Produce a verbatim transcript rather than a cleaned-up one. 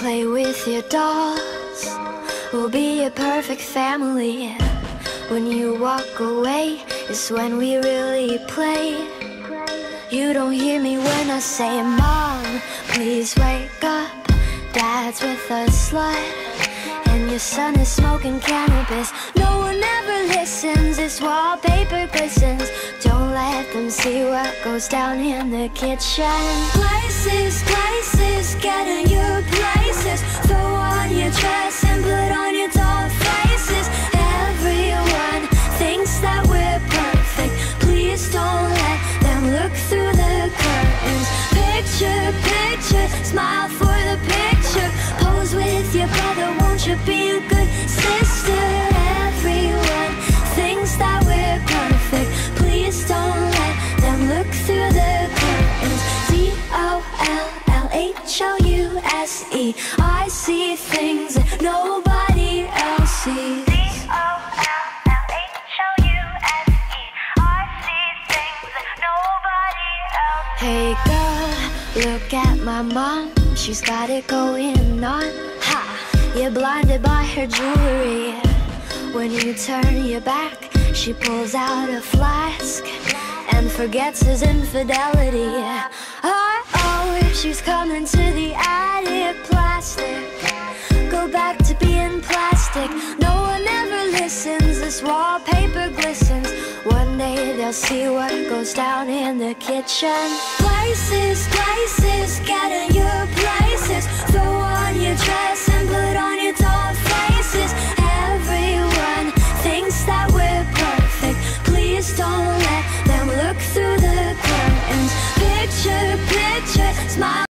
Play with your dolls, we'll be a perfect family. When you walk away is when we really play. You don't hear me when I say, Mom, please wake up. Dad's with a slut, and your son is smoking cannabis. No one ever listens, this wallpaper glistens. Don't let them see what goes down in the kitchen. Places, places, get in your places. Throw on your dress and put on your doll faces. Everyone thinks that we're perfect. Please don't let them look through the curtains. Picture, picture, smile for the picture. Pose with your brother, won't you be a good sister? Everyone thinks that we're perfect. Please don't let them look through the curtains. D O L L H O U S E. I see things that nobody else sees. D O L L H O U S E. I see things that nobody else sees. Hey girl, look at my mom. She's got it going on. Ha! You're blinded by her jewelry. When you turn your back, she pulls out a flask and forgets his infidelity. Uh-oh, she's coming to the attic. Plastic, go back to being plastic. No one ever listens, this wallpaper glistens. One day they'll see what goes down in the kitchen. Places, places, get in your places. Throw on your dress and put on your doll faces. Everyone thinks that we're perfect. Please don't let them look through the curtains. Picture, picture, smile.